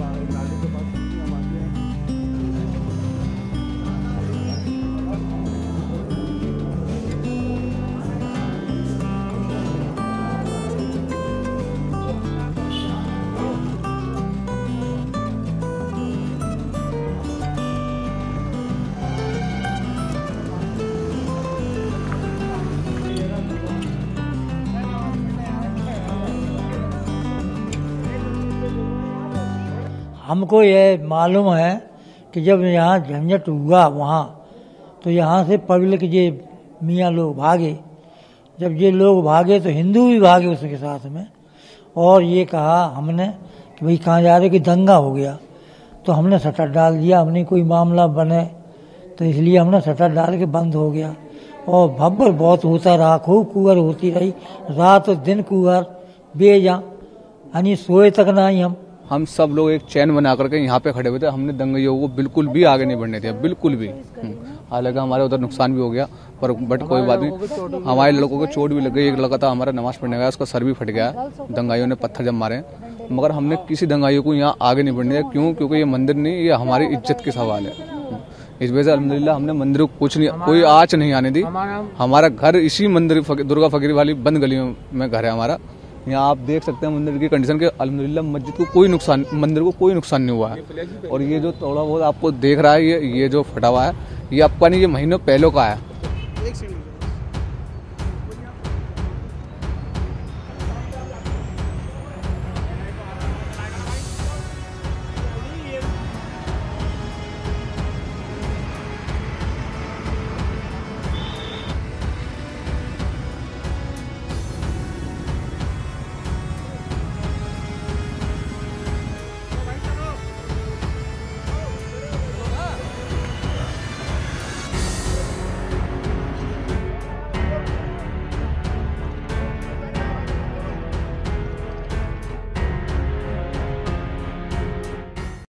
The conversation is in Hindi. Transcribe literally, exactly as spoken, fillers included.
हमको ये मालूम है कि जब यहाँ झंझट हुआ वहाँ तो यहाँ से पब्लिक ये मियाँ लोग भागे। जब ये लोग भागे तो हिंदू भी भागे उसके साथ में, और ये कहा हमने कि भाई कहाँ जा रहे, कि दंगा हो गया। तो हमने शटर डाल दिया, हमने कोई मामला बने तो इसलिए हमने शटर डाल के बंद हो गया। और भब्बर बहुत होता रहा, खूब कुहर होती रही, रात और दिन कुहर बेजा, यानी सोए तक ना ही हम हम सब लोग एक चैन बना करके यहाँ पे खड़े हुए थे। हमने दंगइयों को बिल्कुल भी आगे नहीं बढ़ने दिया, बिल्कुल भी। हालांकि हमारे उधर नुकसान भी हो गया, पर बट कोई बात नहीं। हमारे लड़कों को चोट भी लग गई। एक लड़का था हमारा नमाज पढ़ने गया, उसका सर भी फट गया, दंगाइयों ने पत्थर जब मारे। मगर हमने किसी दंगाइयों को यहाँ आगे नहीं बढ़ने दिया। क्यों? क्योंकि ये मंदिर नहीं, ये हमारी इज्जत की सवाल है। इस वजह से अल्हम्दुलिल्लाह हमने मंदिर को कुछ नहीं, कोई आँच नहीं आने दी। हमारा घर इसी मंदिर दुर्गा फकीर वाली बंद गलियों में घर है हमारा। यहाँ आप देख सकते हैं मंदिर की कंडीशन के, अल्हम्दुलिल्लाह मस्जिद को कोई नुकसान, मंदिर को कोई नुकसान नहीं हुआ है। और ये जो थोड़ा बहुत आपको देख रहा है, ये ये जो फटा हुआ है, ये आपका नहीं, ये महीनों पहले का है।